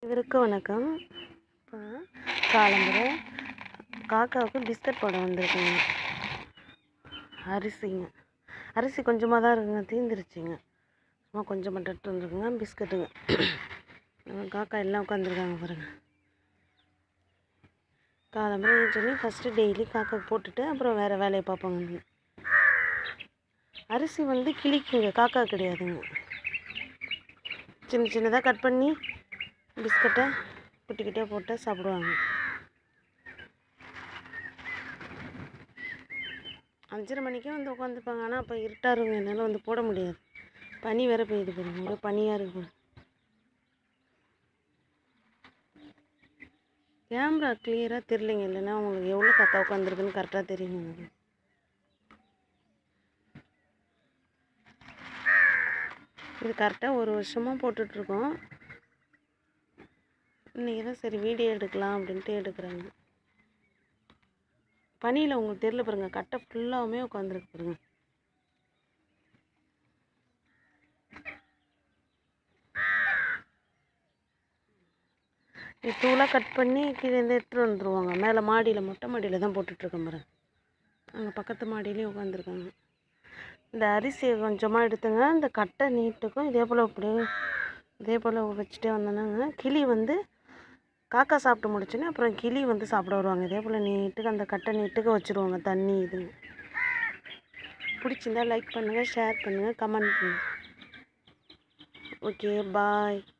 இவருக்கு வணக்கம். இப்போ காலம்பரை காக்காவுக்கு பிஸ்கட் போட வந்திருக்குங்க. அரிசி கொஞ்சமாக தான் இருக்குங்க, தீந்துருச்சுங்க. சும்மா கொஞ்சம் மட்டும் எடுத்து வந்துருக்குங்க பிஸ்கட்டுங்க. காக்கா எல்லாம் உட்காந்துருக்காங்க பாருங்க. காலம்பரை சொல்லி ஃபஸ்ட்டு டெய்லி காக்கா போட்டுட்டு அப்புறம் வேறு வேலையை பார்ப்பாங்க. அரிசி கிளிக்குங்க, காக்கா கிடையாதுங்க. சின்ன சின்னதாக கட் பண்ணி பிஸ்கட்டை குட்டிக்கிட்டே போட்டு சாப்பிடுவாங்க. 5:30 மணிக்கே உட்காந்துப்பாங்க. ஆனால் அப்போ இருட்டாருங்க, என்னால் போட முடியாது. பனி வேறு பெய்யுது பாருங்க, ஒரு பனியாக இருக்கும். கேமரா கிளியராக தெரியலைங்க, இல்லைன்னா உங்களுக்கு எவ்வளோ காக்கா உட்காந்துருக்குன்னு கரெக்டாக தெரியுங்க. இது கரெக்டாக 1 வருஷமாக போட்டுட்ருக்கோம். இன்றைக்கி தான் சரி வீடியோ எடுக்கலாம் அப்படின்ட்டு எடுக்கிறாங்க. பனியில் உங்களுக்கு தெரியல பாருங்க, கட்டை ஃபுல்லாகவுமே உட்காந்துருக்கு பாருங்க. தூளாக கட் பண்ணி கீழே இருந்து எடுத்துகிட்டு வந்துடுவாங்க. மேலே மாடியில், மொட்டை மாடியில் தான் போட்டுட்ருக்கேன் பாருங்க. அங்கே பக்கத்து மாடியிலையும் உட்காந்துருக்காங்க. இந்த அரிசியை கொஞ்சமாக எடுத்துங்க, இந்த கட்டை நீட்டுக்கும் இதே போல் வச்சுட்டே வந்தோன்னாங்க கிளி காக்கா சாப்பிட்டு முடிச்சுன்னு அப்புறம் கிளி சாப்பிட வருவாங்க. இதே போல் நீட்டுக்கு அந்த கட்டை நீட்டுக்கு வச்சுருவாங்க. தண்ணி இது பிடிச்சிருந்தா லைக் பண்ணுங்கள், ஷேர் பண்ணுங்கள், கமெண்ட் பண்ணுங்கள். ஓகே, பாய்.